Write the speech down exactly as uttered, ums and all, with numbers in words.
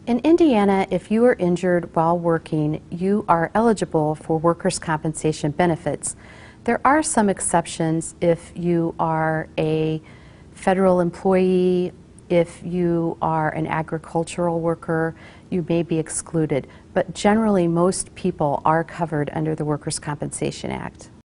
In Indiana, if you are injured while working, you are eligible for workers' compensation benefits. There are some exceptions if you are a federal employee, if you are an agricultural worker, you may be excluded. But generally, most people are covered under the Workers' Compensation Act.